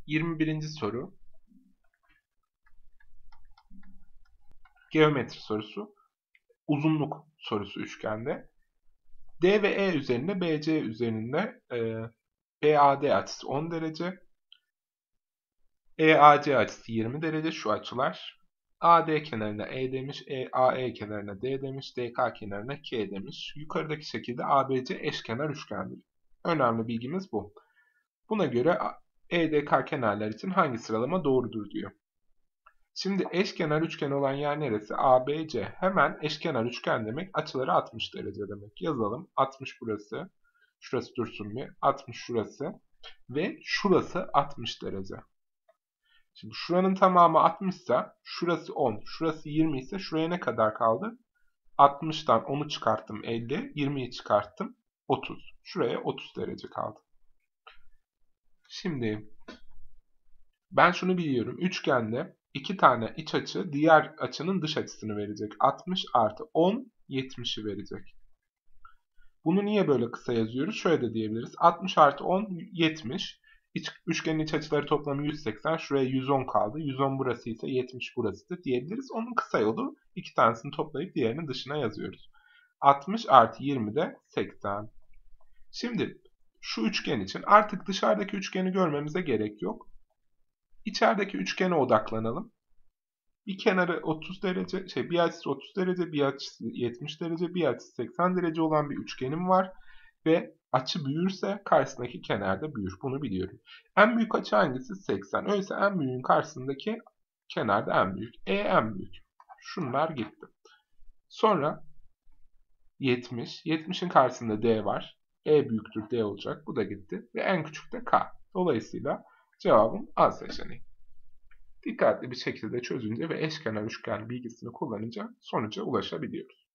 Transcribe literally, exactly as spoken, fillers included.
yirmi birinci soru. Geometri sorusu. Uzunluk sorusu üçgende. D ve E üzerinde B C üzerinde e, B A D açısı on derece. E A C açısı yirmi derece şu açılar. A D kenarına E demiş, E A E kenarına D demiş, D K kenarına K demiş. Yukarıdaki şekilde A B C eşkenar üçgendir. Önemli bilgimiz bu. Buna göre E D K kenarlar için hangi sıralama doğrudur diyor. Şimdi eşkenar üçgen olan yer neresi? A B C. Hemen eşkenar üçgen demek açıları altmış derece demek. Yazalım. altmış burası. Şurası dursun bir. altmış şurası. Ve şurası altmış derece. Şimdi şuranın tamamı altmış ise şurası on, şurası yirmi ise şuraya ne kadar kaldı? altmıştan onu çıkarttım elli, yirmiyi çıkarttım otuz. Şuraya otuz derece kaldı. Şimdi ben şunu biliyorum. Üçgende iki tane iç açı diğer açının dış açısını verecek. altmış artı on, yetmişi verecek. Bunu niye böyle kısa yazıyoruz? Şöyle de diyebiliriz. altmış artı on, yetmiş. İç, üçgenin iç açıları toplamı yüz seksen. Şuraya yüz on kaldı. yüz on burası ise yetmiş burasıdır diyebiliriz. Onun kısa yolu iki tanesini toplayıp diğerini dışına yazıyoruz. altmış artı yirmi de seksen. Şimdi şu üçgen için artık dışarıdaki üçgeni görmemize gerek yok. İçerideki üçgene odaklanalım. Bir kenarı otuz derece, şey bir açısı otuz derece, bir açısı yetmiş derece, bir açısı seksen derece olan bir üçgenim var. Ve açı büyürse karşısındaki kenar da büyür. Bunu biliyorum. En büyük açı hangisi? seksen. Öyleyse en büyüğün karşısındaki kenar da en büyük. E en büyük. Şunlar gitti. Sonra yetmiş. yetmişin karşısında D var. E büyüktür D olacak. Bu da gitti. Ve en küçük de K. Dolayısıyla cevabım A seçeneği. Dikkatli bir şekilde çözünce ve eşkenar üçgen bilgisini kullanınca sonuca ulaşabiliyoruz.